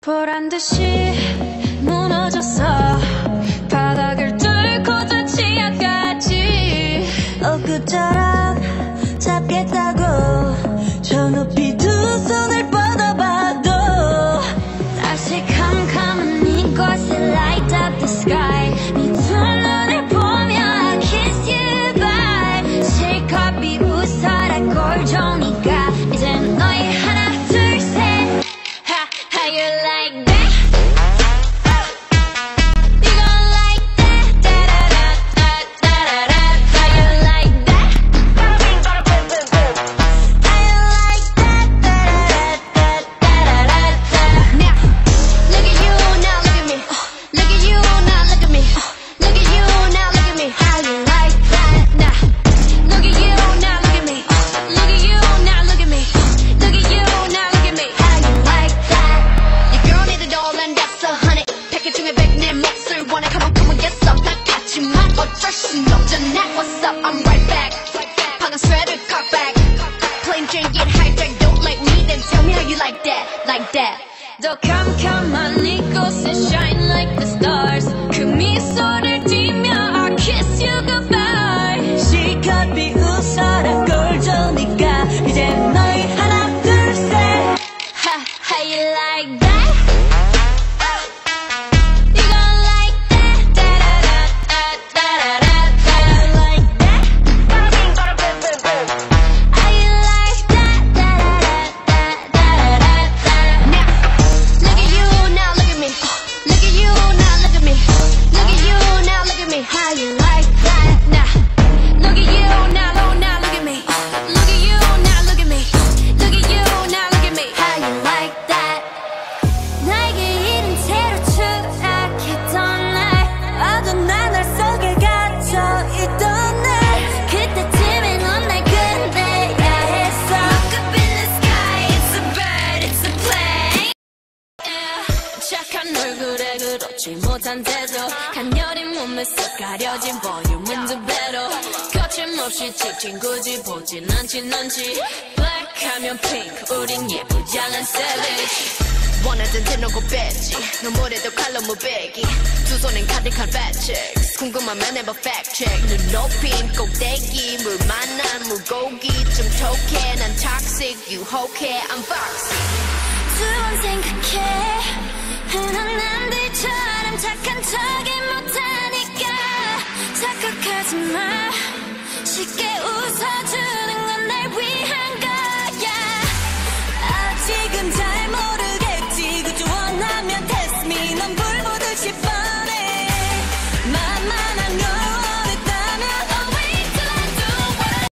보란듯이 무너졌어. 바닥을 뚫고 저 지하까지 엊그처럼 잡겠다고 저 높이 두 손을 뻗어봐도 다시 캄캄한 이곳에 light up the sky. 네 두 눈을 보며 I kiss you bye. 실컷 비웃어라 꼴좋으니까 이젠 너희 하나 둘 셋. How you like that? What's up? I'm right back. 방금 sweater cock back. Plain drink it hijack. Don't like me, then tell me how you like that, like that. 더 캄캄한 이곳에 shine like the stars. 그 미소를 띠며 I kiss you goodbye. 실컷 비웃어라 꼴좋으니까 이제 너희 하나 둘 셋. How you like that? 착한 얼굴에 그렇지 못한 태도 간녀린 몸에 쏙 가려진 볼륨은 두 배로 거침없이 찍힌 굳이 보진 않진 않지 블랙하면 핑크 우린 예쁘장한 savage 원하던 대놓고 뺐지 눈물에도 칼로 무배기 두 손엔 가득한 fat checks 궁금하면 해봐 fact check 눈 높인 꼭대기 물 만난 물고기 좀 톡해 난 toxic 유혹해 I'm foxy 두 번 생각해 흔한 남들처럼 착한 척이 못하니까 착각하지 마 쉽게 웃어주는 건 날 위한 거야 아직은 잘 모르겠지 그저 원하면 test me 넌 불보듯이 뻔해 만만한 걸 원했다면 I'll wait till I do what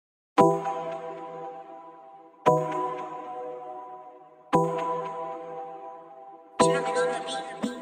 Jaclyn on the beat.